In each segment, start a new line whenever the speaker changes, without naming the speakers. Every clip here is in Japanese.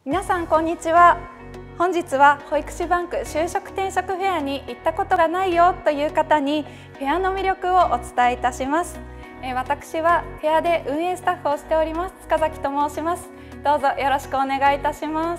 皆さんこんにちは。本日は保育士バンク就職転職フェアに行ったことがないよという方にフェアの魅力をお伝えいたします。私はフェアで運営スタッフをしております塚崎と申します。どうぞよろしくお願いいたします。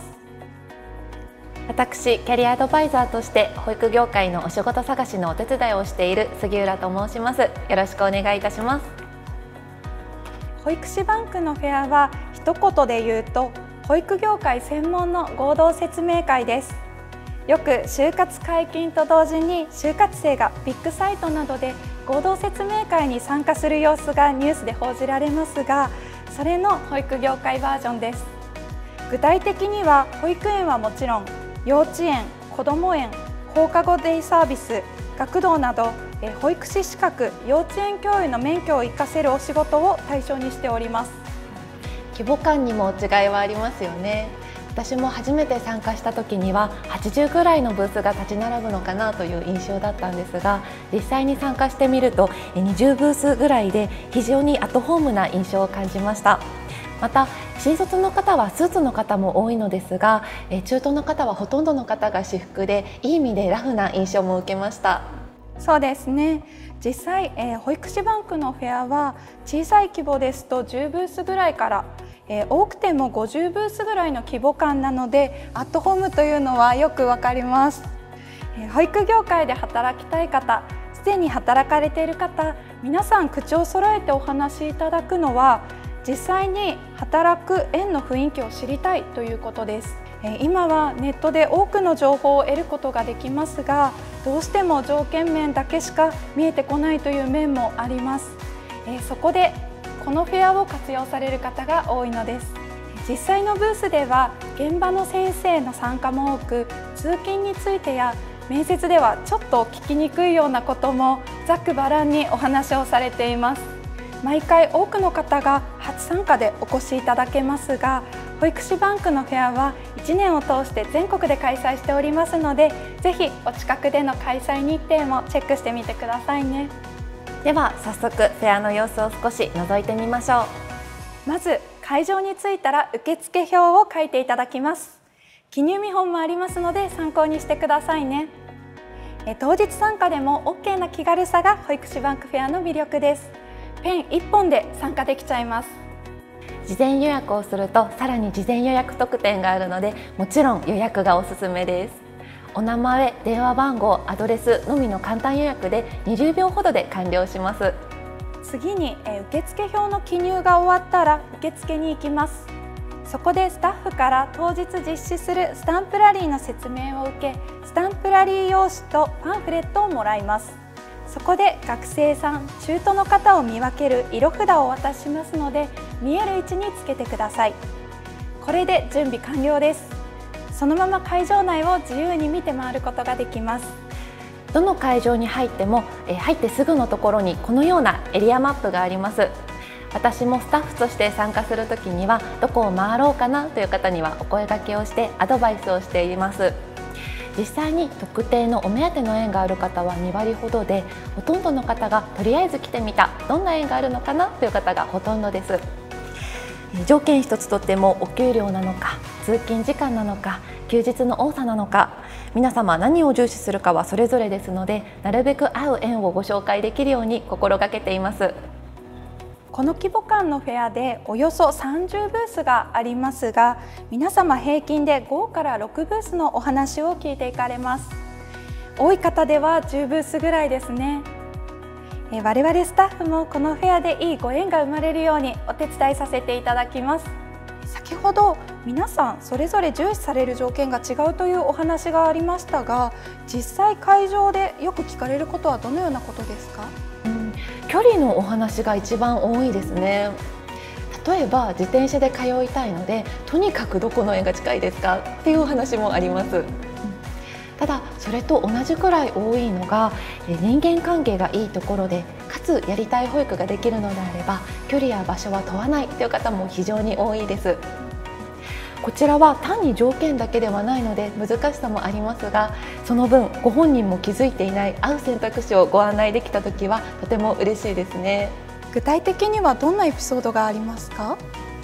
私キャリアアドバイザーとして保育業界のお仕事探しのお手伝いをしている杉浦と申します。よろしくお願いいたします。
保育士バンクのフェアは一言で言うと保育業界専門の合同説明会です。よく就活解禁と同時に就活生がビッグサイトなどで合同説明会に参加する様子がニュースで報じられますが、それの保育業界バージョンです。具体的には保育園はもちろん幼稚園、こども園、放課後デイサービス、学童など保育士資格、幼稚園教諭の免許を生かせるお仕事を対象にしております。
規模感にも違いはありますよね。私も初めて参加した時には80ぐらいのブースが立ち並ぶのかなという印象だったんですが、実際に参加してみると20ブースぐらいで非常にアットホームな印象を感じました。また新卒の方はスーツの方も多いのですが、中東の方はほとんどの方が私服でいい意味でラフな印象も受けました。
そうですね。実際、保育士バンクのフェアは小さい規模ですと10ブースぐらいから多くても50ブースぐらいの規模感なので、アットホームというのはよくわかります。保育業界で働きたい方、すでに働かれている方、皆さん口を揃えてお話しいただくのは、実際に働く園の雰囲気を知りたいということです。今はネットで多くの情報を得ることができますが、どうしても条件面だけしか見えてこないという面もあります。そこでこのフェアを活用される方が多いのです。実際のブースでは現場の先生の参加も多く、通勤についてや面接ではちょっと聞きにくいようなこともざっくばらんにお話をされています。毎回多くの方が初参加でお越しいただけますが、保育士バンクのフェアは1年を通して全国で開催しておりますので、ぜひお近くでの開催日程もチェックしてみてくださいね。
では早速フェアの様子を少し覗いてみましょ
う。まず会場に着いたら受付表を書いていただきます。記入見本もありますので参考にしてくださいね。当日参加でも OK な気軽さが保育士バンクフェアの魅力です。ペン1本で参加できちゃいます。
事前予約をするとさらに事前予約特典があるので、もちろん予約がおすすめです。お名前、電話番号、アドレスのみの簡単予約で20秒ほどで完了します。
次に受付表の記入が終わったら受付に行きます。そこでスタッフから当日実施するスタンプラリーの説明を受け、スタンプラリー用紙とパンフレットをもらいます。そこで学生さん、中途の方を見分ける色札をお渡ししますので、見える位置につけてください。これで準備完了です。そのまま会場内を自由に見て回ることができます。
どの会場に入っても入ってすぐのところにこのようなエリアマップがあります。私もスタッフとして参加するときにはどこを回ろうかなという方にはお声掛けをしてアドバイスをしています。実際に特定のお目当ての園がある方は2割ほどで、ほとんどの方がとりあえず来てみた、どんな園があるのかなという方がほとんどです。条件一つとってもお給料なのか、通勤時間なのか、休日の多さなのか、皆様何を重視するかはそれぞれですので、なるべく合う園をご紹介できるように心がけています。
この規模感のフェアでおよそ30ブースがありますが、皆様平均で5から6ブースのお話を聞いていかれます。多い方では10ブースぐらいですね。我々スタッフもこのフェアでいいご縁が生まれるようにお手伝いさせていただきます。先ほど皆さんそれぞれ重視される条件が違うというお話がありましたが、実際会場でよく聞かれることはどのようなことですか？
距離のお話が一番多いですね。例えば自転車で通いたいので、とにかくどこの園が近いですかっていうお話もあります。ただそれと同じくらい多いのが、人間関係がいいところでかつやりたい保育ができるのであれば距離や場所は問わないという方も非常に多いです。こちらは単に条件だけではないので難しさもありますが、その分ご本人も気づいていない合う選択肢をご案内できた時はとても嬉しいですね。
具体的にはどんなエピソードがありますか？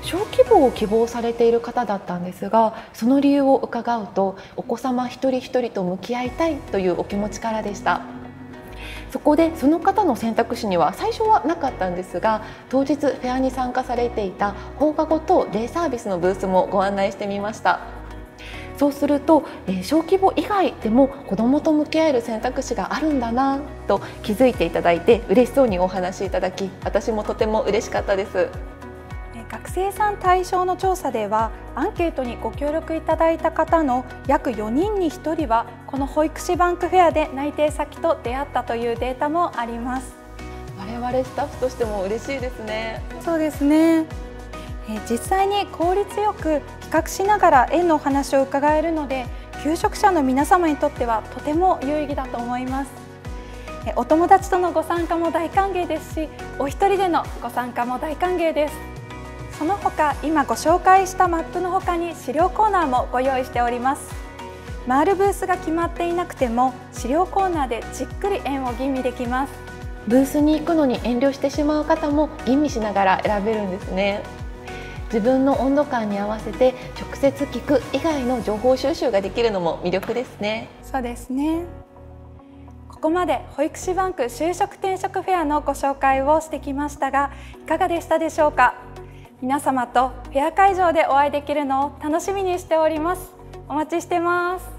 小規模を希望されている方だったんですが、その理由を伺うと、お子様一人一人と向き合いたいというお気持ちからでした。そこでその方の選択肢には最初はなかったんですが、当日フェアに参加されていた放課後とデイサービスのブースもご案内してみました。そうすると、小規模以外でも子どもと向き合える選択肢があるんだなと気づいていただいて、嬉しそうにお話しいただき、私もとても嬉しかったです。
学生さん対象の調査では、アンケートにご協力いただいた方の約4人に1人はこの保育士バンクフェアで内定先と出会ったというデータもあります。
我々スタッフとしても嬉しいですね。
そうですね。実際に効率よく比較しながら園のお話を伺えるので、求職者の皆様にとってはとても有意義だと思います。お友達とのご参加も大歓迎ですし、お一人でのご参加も大歓迎です。その他、今ご紹介したマップの他に資料コーナーもご用意しております。回るブースが決まっていなくても、資料コーナーでじっくり園を吟味できます。
ブースに行くのに遠慮してしまう方も吟味しながら選べるんですね。自分の温度感に合わせて直接聞く以外の情報収集ができるのも魅力ですね。
そうですね。ここまで保育士バンク就職転職フェアのご紹介をしてきましたが、いかがでしたでしょうか。皆様とフェア会場でお会いできるのを楽しみにしております。お待ちしてます。